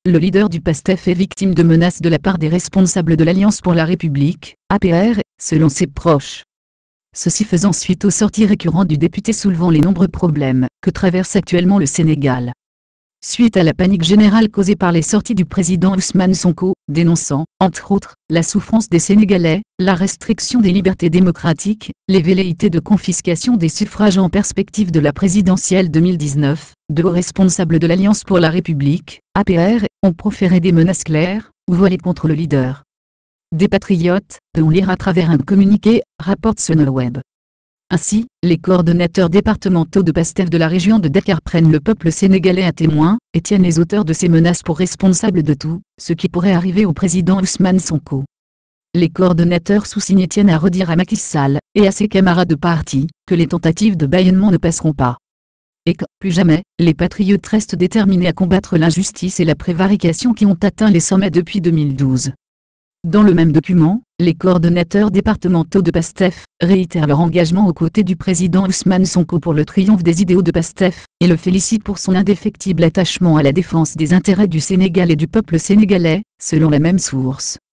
le leader du PASTEF est victime de menaces de la part des responsables de l'Alliance pour la République, APR, selon ses proches. Ceci faisant suite aux sorties récurrentes du député soulevant les nombreux problèmes que traverse actuellement le Sénégal. Suite à la panique générale causée par les sorties du président Ousmane Sonko, dénonçant, entre autres, la souffrance des Sénégalais, la restriction des libertés démocratiques, les velléités de confiscation des suffrages en perspective de la présidentielle 2019, de hauts responsables de l'Alliance pour la République, APR, ont proféré des menaces claires, ou voilées contre le leader des patriotes, peut-on lire à travers un communiqué, rapporte Sonoweb. Ainsi, les coordonnateurs départementaux de PASTEF de la région de Dakar prennent le peuple sénégalais à témoin, et tiennent les auteurs de ces menaces pour responsables de tout, ce qui pourrait arriver au président Ousmane Sonko. Les coordonnateurs sous-signés tiennent à redire à Macky Sall, et à ses camarades de parti, que les tentatives de bâillonnement ne passeront pas. Et que, plus jamais, les patriotes restent déterminés à combattre l'injustice et la prévarication qui ont atteint les sommets depuis 2012. Dans le même document, les coordonnateurs départementaux de PASTEF réitèrent leur engagement aux côtés du président Ousmane Sonko pour le triomphe des idéaux de PASTEF, et le félicitent pour son indéfectible attachement à la défense des intérêts du Sénégal et du peuple sénégalais, selon la même source.